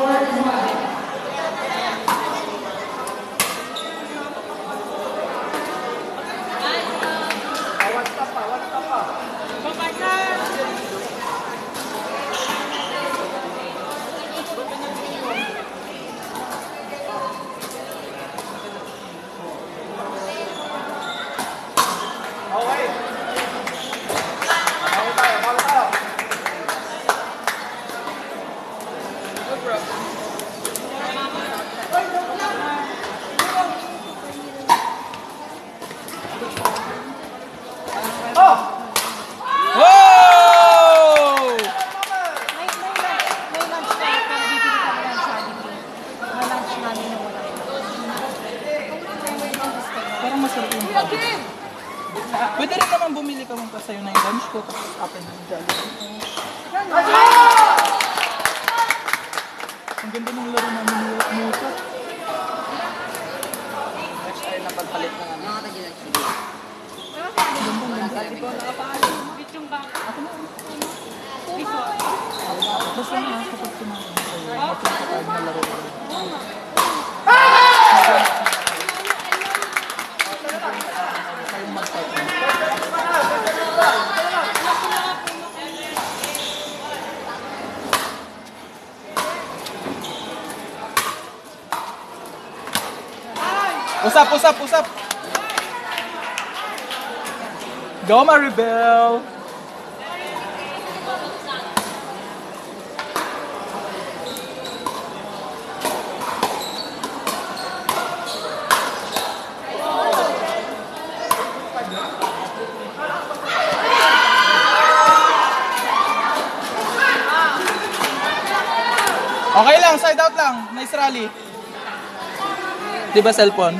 Pwede rin naman bumili ka mong pasayo na yung lunch ko tapos akin ng Jollibee. Ang ganda ng laro namin ni Musa. Next time na pagpalit na namin. Ang ganda ng dati ko nakapaalim. Ako na. Basta na kapag tumakas sa'yo. Mapagpapag na laro. Usap! Go, Maribel! Okay lang, side out lang. Nice rally. Diba cellphone?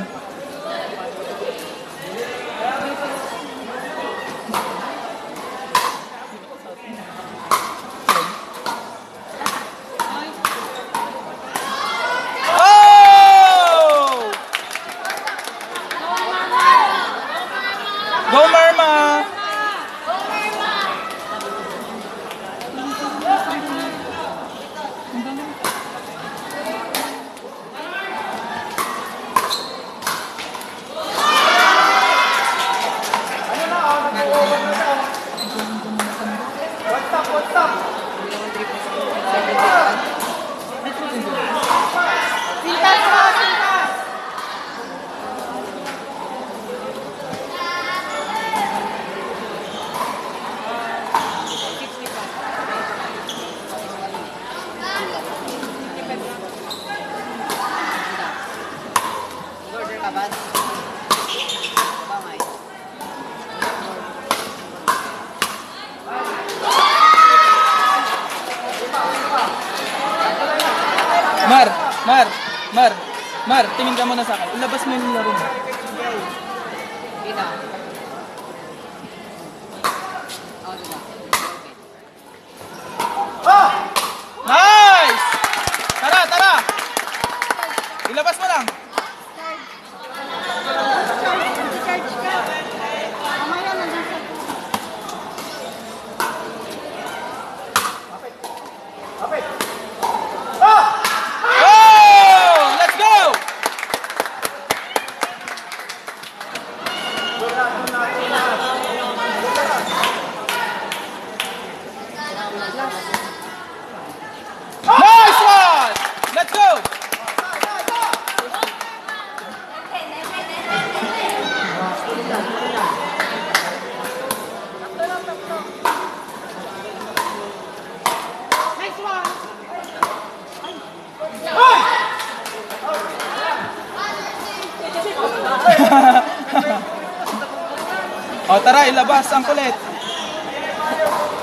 Go Marma! What's up? Mar, tingin ka muna sa akin. Ilabas mo yung laro mo. Nice! Tara! Ilabas mo lang. Nice one! Let's go! O tara, ilabas ang kulit.